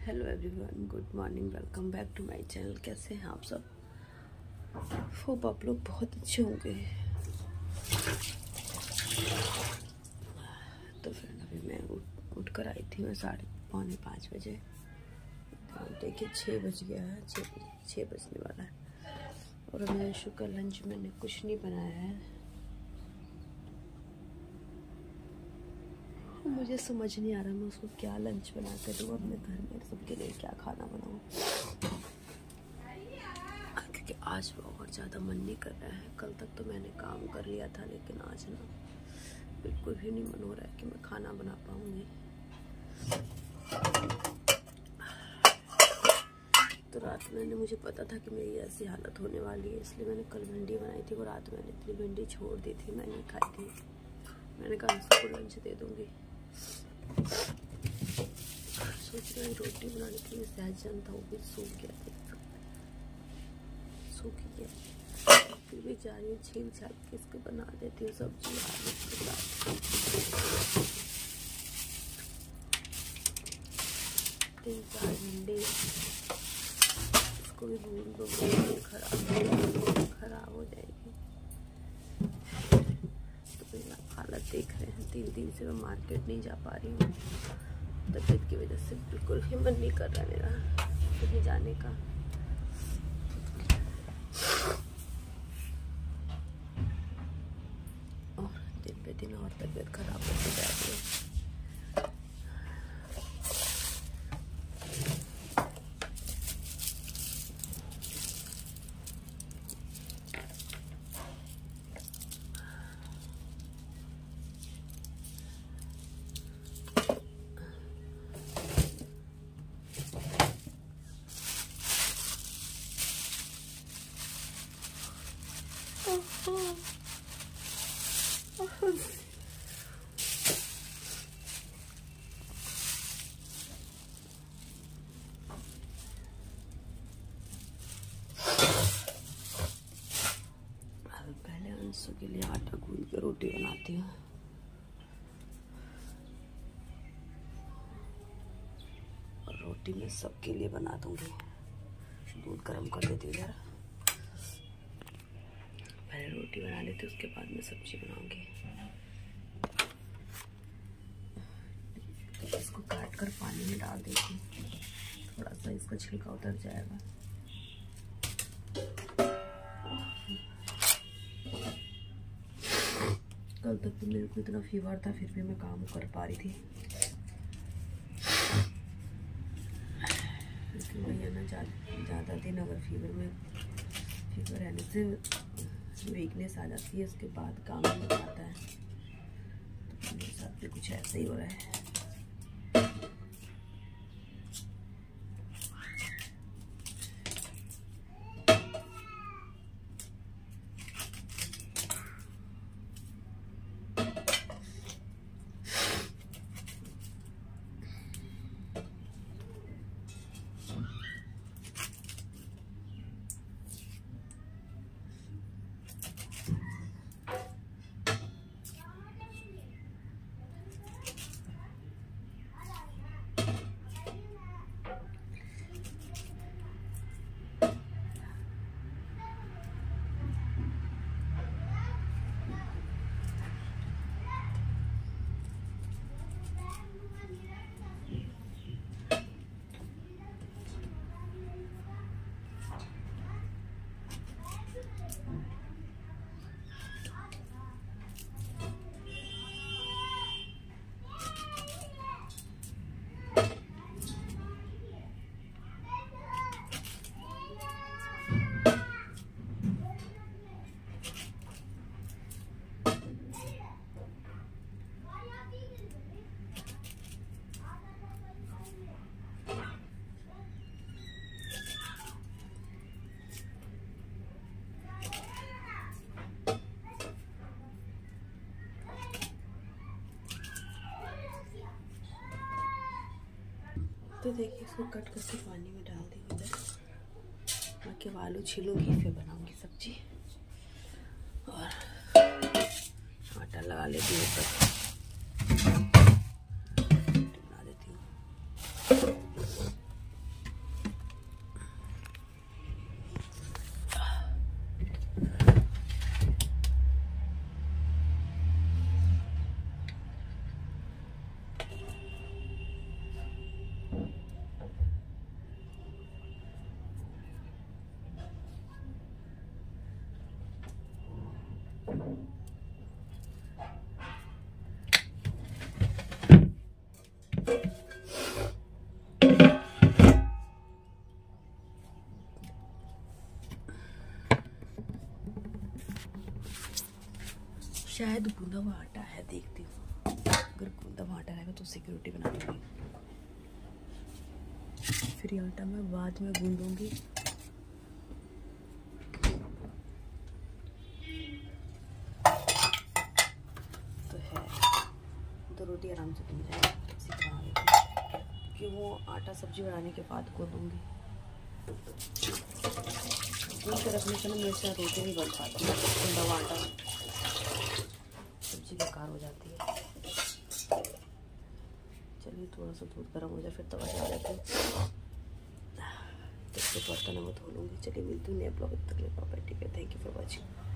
Hello everyone, good morning, welcome back to my channel. कैसे हैं आप सब? होप आप लोग बहुत अच्छे होंगे। तो फिर अभी मैं उठ कर आई थी। मैं 4:45 बजे। देखिए 6 बज गया है, 6 बजने वाला है। और मैं अंशु का लंच मैंने कुछ नहीं बनाया है। मुझे समझ नहीं आ रहा मैं उसको क्या लंच बना कर दूँ। अपने घर में सबके लिए क्या खाना बनाऊँ, क्योंकि आज बहुत ज़्यादा मन नहीं कर रहा है। कल तक तो मैंने काम कर लिया था, लेकिन आज ना बिल्कुल भी नहीं मन हो रहा है कि मैं खाना बना पाऊँगी। तो रात मैंने, मुझे पता था कि मेरी ऐसी हालत होने वाली है, इसलिए मैंने कल भिंडी बनाई थी। और रात मैंने इतनी भिंडी छोड़ दी थी, मैं नहीं खाई थी। मैंने कहा इसको लंच दे दूँगी। सोच रही रोटी बनाने के लिए सहजन था, वो भी सूख गया था, सूख गया। फिर भी जा रही हूँ, छील छाल के इसको बना देती हूँ सब्जी। 3-4 भिंडी, इसको भी भून दो, खराब हो जाएगी। तो मेरा हालत देख रहे हैं, 3 दिन से मैं मार्केट नहीं जा पा रही हूँ। तबीयत की वजह से बिल्कुल ही मन नहीं कर रहा मेरा कहीं जाने का। और दिन पे दिन और तबीयत खराब होती जा रही है। पहले अंशु के लिए आटा गूंद के रोटी बनाती हूँ। और रोटी मैं सबके लिए बना दूंगी। दूध गर्म कर देती हूँ जरा, पहले रोटी बना लेती हूँ, उसके बाद में सब्जी बनाऊंगी। तो इसको काट कर पानी में डाल देती हूँ, थोड़ा सा इसका छिलका उतर जाएगा। कल तक तो मेरे को इतना फीवर था, फिर भी मैं काम कर पा रही थी। लेकिन वही है ना, ज़्यादा दिन अगर फीवर रहने से वीकनेस आ जाती है, उसके बाद काम नहीं हो पाता है। तो मेरे साथ भी कुछ ऐसा ही हो रहा है। तो देखिए, इसको कट करके पानी में डाल दी इधर। बाकी अब आलू छिलूंगी, फिर बनाऊंगी सब्जी। और आटा लगा लेती हूँ, तब बना देती हूँ। शायद गूंदा हुआ आटा है, देखती हूँ। अगर गूंदा हुआ आटा रहेगा तो सिक्योरिटी बना दूँगी, फिर ये आटा मैं बाद में गूंदूँगी। तो है, तो रोटी आराम से बन जाएगी, इसी बना लेती हूँ, क्योंकि वो आटा सब्जी बनाने के बाद गूंदूँगी। गूंद के रखने से ना मेरे से रोटी नहीं बन पाती, गूंदा हुआ आटा सब्जी बेकार हो जाती है। चलिए थोड़ा सा दूध गर्म हो जाए फिर तवा चढ़ा देती हूँ, तो बर्तन है वो धो लूँगी। चलिए मिलती हूँ नए ब्लॉग, तक ले बाय, ठीक है, थैंक यू फॉर वॉचिंग।